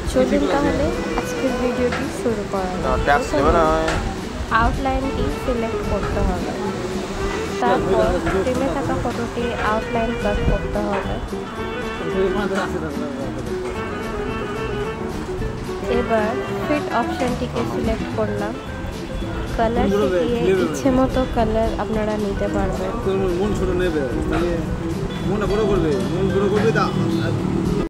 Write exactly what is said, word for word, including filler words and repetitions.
চলুন তাহলে আজকের ভিডিওটি শুরু করা যাক। আউটলাইনটি সিলেক্ট করতে হবে, তারপর ফ্রেমে থাকা ফটোটি আউটলাইন কাট করতে হবে। এবার ফিট অপশনটিকে সিলেক্ট করলাম। কালার শিখিয়ে ইচ্ছে মতো কালার আপনারা নিতে পারবেন।